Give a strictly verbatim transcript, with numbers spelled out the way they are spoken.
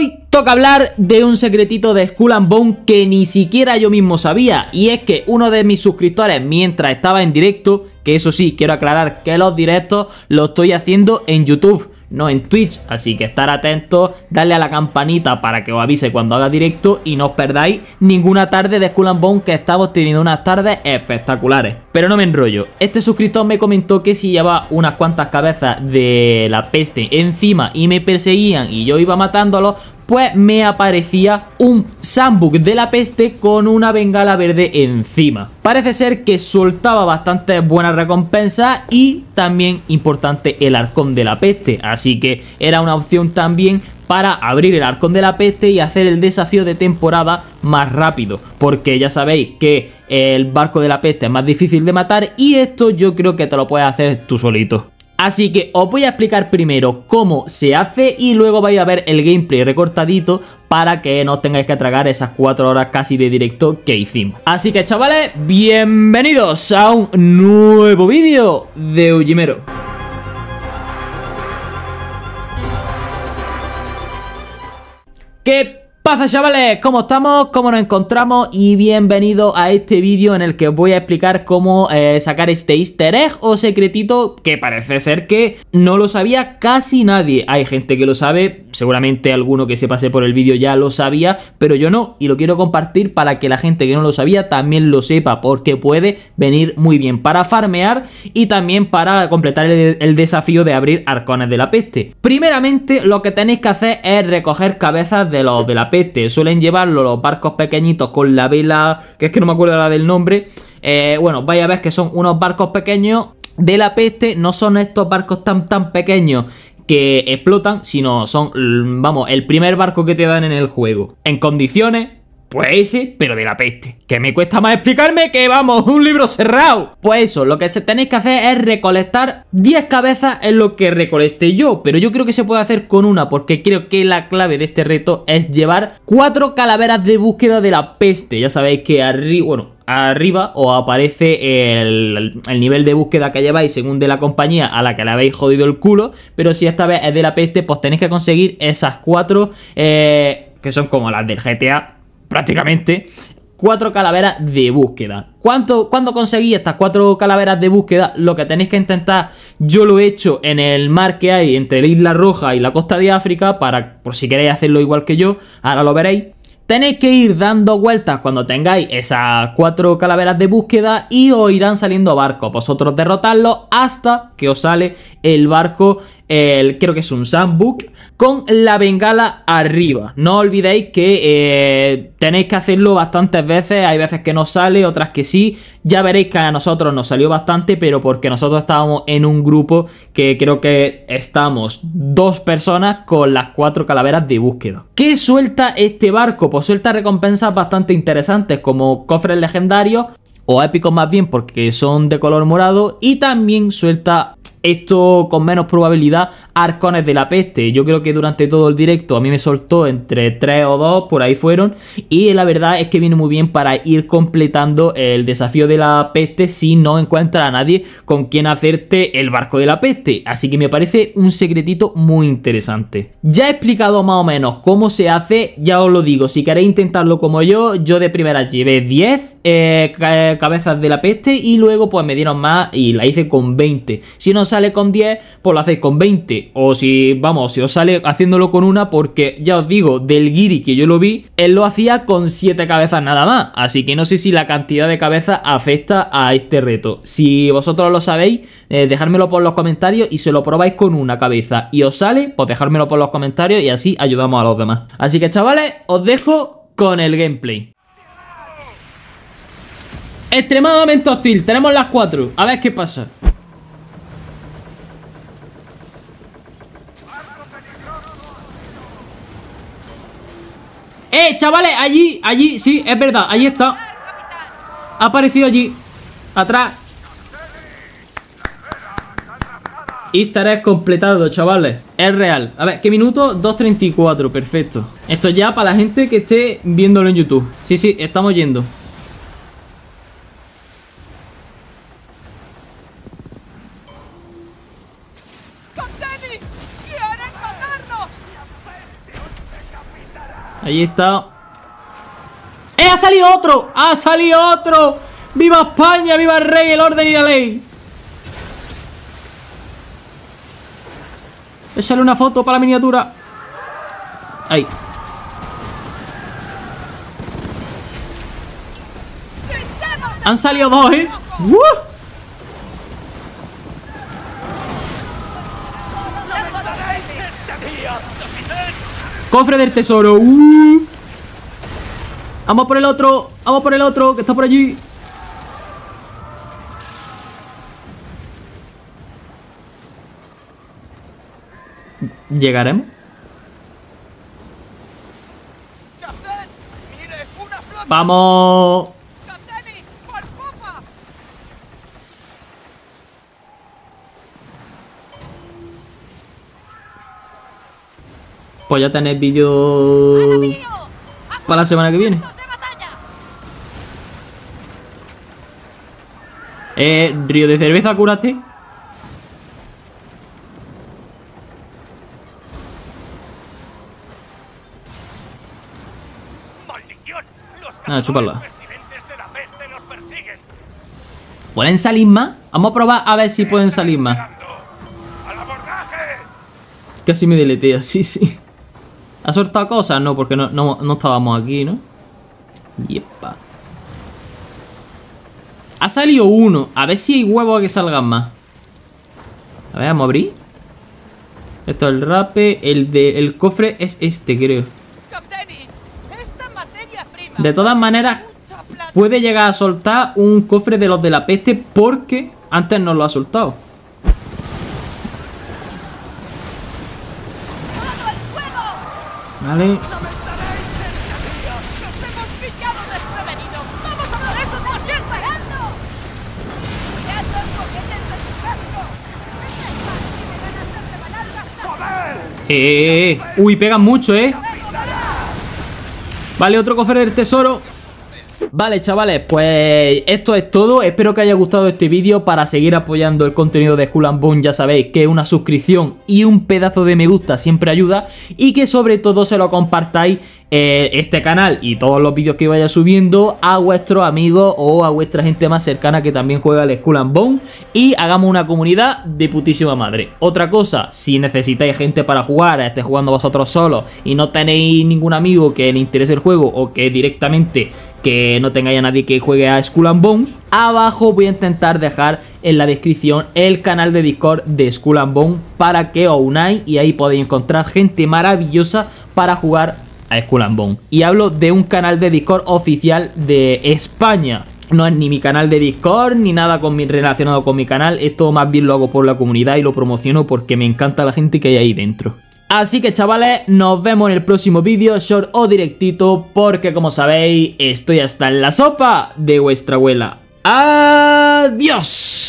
Hoy toca hablar de un secretito de Skull and Bones que ni siquiera yo mismo sabía, y es que uno de mis suscriptores, mientras estaba en directo, que eso sí, quiero aclarar que los directos los estoy haciendo en YouTube, no en Twitch, así que estar atentos, darle a la campanita para que os avise cuando haga directo y no os perdáis ninguna tarde de Skull and Bones, que estamos teniendo unas tardes espectaculares. Pero no me enrollo, este suscriptor me comentó que si llevaba unas cuantas cabezas de la peste encima y me perseguían y yo iba matándolos, pues me aparecía un Sandbook de la peste con una bengala verde encima. Parece ser que soltaba bastante buenas recompensas y también importante el arcón de la peste, así que era una opción también para abrir el arcón de la peste y hacer el desafío de temporada más rápido, porque ya sabéis que el barco de la peste es más difícil de matar y esto yo creo que te lo puedes hacer tú solito. Así que os voy a explicar primero cómo se hace y luego vais a ver el gameplay recortadito para que no os tengáis que tragar esas cuatro horas casi de directo que hicimos. Así que chavales, bienvenidos a un nuevo vídeo de Ujimero. ¿Qué pasa, chavales? ¿Cómo estamos? ¿Cómo nos encontramos? Y bienvenido a este vídeo en el que os voy a explicar cómo eh, sacar este easter egg o secretito que parece ser que no lo sabía casi nadie. Hay gente que lo sabe, seguramente alguno que se pase por el vídeo ya lo sabía, pero yo no, y lo quiero compartir para que la gente que no lo sabía también lo sepa, porque puede venir muy bien para farmear y también para completar el, el desafío de abrir arcones de la peste. Primeramente, lo que tenéis que hacer es recoger cabezas de los de la peste. Suelen llevarlo los barcos pequeñitos con la vela, que es que no me acuerdo ahora del nombre. eh, Bueno, vais a ver que son unos barcos pequeños de la peste. No son estos barcos tan tan pequeños que explotan, sino son, vamos, el primer barco que te dan en el juego en condiciones. Pues ese, pero de la peste. Que me cuesta más explicarme que, vamos, un libro cerrado. Pues eso, lo que se tenéis que hacer es recolectar diez cabezas, es lo que recolecté yo. Pero yo creo que se puede hacer con una, porque creo que la clave de este reto es llevar cuatro calaveras de búsqueda de la peste. Ya sabéis que arriba, bueno, arriba os aparece el, el nivel de búsqueda que lleváis según de la compañía a la que le habéis jodido el culo. Pero si esta vez es de la peste, pues tenéis que conseguir esas cuatro, eh, que son como las del G T A prácticamente, cuatro calaveras de búsqueda. ¿Cuánto, ¿Cuándo conseguí estas cuatro calaveras de búsqueda? Lo que tenéis que intentar, yo lo he hecho en el mar que hay entre la Isla Roja y la costa de África, para, por si queréis hacerlo igual que yo, ahora lo veréis. Tenéis que ir dando vueltas cuando tengáis esas cuatro calaveras de búsqueda y os irán saliendo barcos. Vosotros derrotarlos hasta que os sale el barco, el, creo que es un Sandbook, con la bengala arriba. No olvidéis que eh, tenéis que hacerlo bastantes veces. Hay veces que no sale, otras que sí. Ya veréis que a nosotros nos salió bastante, pero porque nosotros estábamos en un grupo que creo que estamos dos personas con las cuatro calaveras de búsqueda. ¿Qué suelta este barco? Pues suelta recompensas bastante interesantes, como cofres legendarios o épicos más bien, porque son de color morado, y también suelta, esto con menos probabilidad, arcones de la peste. Yo creo que durante todo el directo a mí me soltó entre tres o dos, por ahí fueron, y la verdad es que viene muy bien para ir completando el desafío de la peste si no encuentras a nadie con quien hacerte el barco de la peste. Así que me parece un secretito muy interesante. Ya he explicado más o menos cómo se hace, ya os lo digo, si queréis intentarlo como yo, yo de primera llevé diez eh, cabezas de la peste y luego pues me dieron más y la hice con veinte. Si no sale con diez, pues lo hacéis con veinte. O si, vamos, si os sale haciéndolo con una, porque ya os digo, del Giri que yo lo vi, él lo hacía con siete cabezas nada más. Así que no sé si la cantidad de cabezas afecta a este reto. Si vosotros lo sabéis, eh, dejármelo por los comentarios, y si lo probáis con una cabeza y os sale, pues dejármelo por los comentarios y así ayudamos a los demás. Así que chavales, os dejo con el gameplay. Extremadamente hostil, tenemos las cuatro. A ver qué pasa. Eh, chavales, allí, allí, sí, es verdad, allí está. Ha aparecido allí, atrás. Easter egg completado, chavales. Es real. A ver, ¿qué minuto? dos treinta y cuatro, perfecto. Esto ya para la gente que esté viéndolo en YouTube. Sí, sí, estamos yendo. Ahí está. ¡Eh! ¡Ha salido otro! ¡Ha salido otro! ¡Viva España! ¡Viva el rey, el orden y la ley! Échale una foto para la miniatura. Ahí. Han salido dos, ¿eh? ¡Uh! Cofre del tesoro. ¡Uh! Vamos por el otro. Vamos por el otro, que está por allí. ¿Llegaremos? ¡Vamos! Pues ya tenéis vídeo para la semana que viene. Eh, río de cerveza, cúrate. Ah, chuparla. ¿Pueden salir más? Vamos a probar a ver si pueden salir más. Casi me deletea, sí, sí. ¿Ha soltado cosas? No, porque no, no, no estábamos aquí, ¿no? Yepa. Ha salido uno. A ver si hay huevos a que salgan más. A ver, vamos a abrir. Esto es el rape. El de el cofre es este, creo. De todas maneras, puede llegar a soltar un cofre de los de la peste porque antes no lo ha soltado. Vale. Eh, eh, eh. Uy, pegan mucho, eh. Vale, otro cofre del tesoro. Vale, chavales, pues esto es todo. Espero que haya gustado este vídeo. Para seguir apoyando el contenido de Skull and Bones, ya sabéis que una suscripción y un pedazo de me gusta siempre ayuda. Y que sobre todo se lo compartáis, eh, este canal y todos los vídeos que vaya subiendo, a vuestros amigos o a vuestra gente más cercana que también juega al Skull and Bones. Y hagamos una comunidad de putísima madre. Otra cosa, si necesitáis gente para jugar, estéis jugando vosotros solos y no tenéis ningún amigo que le interese el juego, o que directamente que no tengáis a nadie que juegue a Skull and Bones, abajo voy a intentar dejar en la descripción el canal de Discord de Skull and Bones para que os unáis y ahí podéis encontrar gente maravillosa para jugar a Skull and Bones. Y hablo de un canal de Discord oficial de España. No es ni mi canal de Discord ni nada con mi, relacionado con mi canal. Esto más bien lo hago por la comunidad y lo promociono porque me encanta la gente que hay ahí dentro. Así que chavales, nos vemos en el próximo vídeo, short o directito, porque como sabéis, estoy hasta en la sopa de vuestra abuela. ¡Adiós!